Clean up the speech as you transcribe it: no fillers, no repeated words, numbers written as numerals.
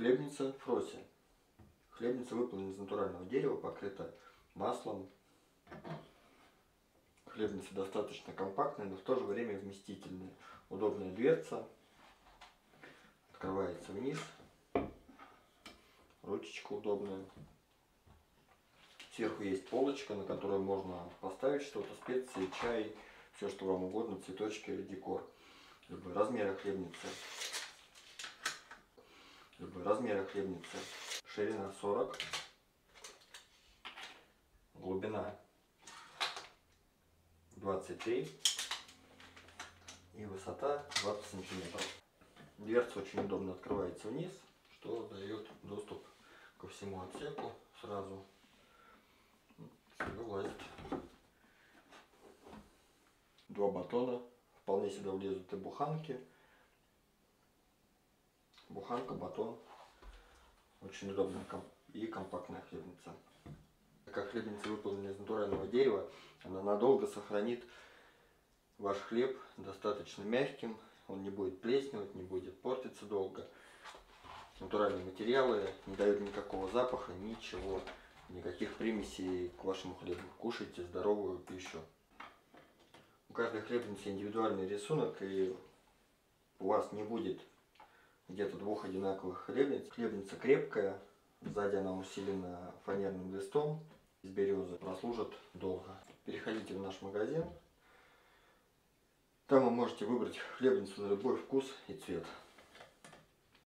Хлебница Фрося. Хлебница выполнена из натурального дерева, покрыта маслом. Хлебница достаточно компактная, но в то же время вместительная. Удобная дверца. Открывается вниз. Ручечка удобная. Сверху есть полочка, на которую можно поставить что-то, специи, чай, все что вам угодно, цветочки или декор. Размеры хлебницы. Размеры хлебницы. Ширина 40, глубина 23 и высота 20 сантиметров. Дверца очень удобно открывается вниз, что дает доступ ко всему отсеку сразу. Вылазит. Два батона. Вполне сюда влезут и буханки. Буханка, батон. Очень удобная и компактная хлебница. Так как хлебница выполнена из натурального дерева, она надолго сохранит ваш хлеб достаточно мягким. Он не будет плесневать, не будет портиться долго. Натуральные материалы не дают никакого запаха, ничего. Никаких примесей к вашему хлебу. Кушайте здоровую пищу. У каждой хлебницы индивидуальный рисунок, и у вас не будет где-то двух одинаковых хлебниц. Хлебница крепкая, сзади она усилена фанерным листом из березы, прослужит долго. Переходите в наш магазин, там вы можете выбрать хлебницу на любой вкус и цвет.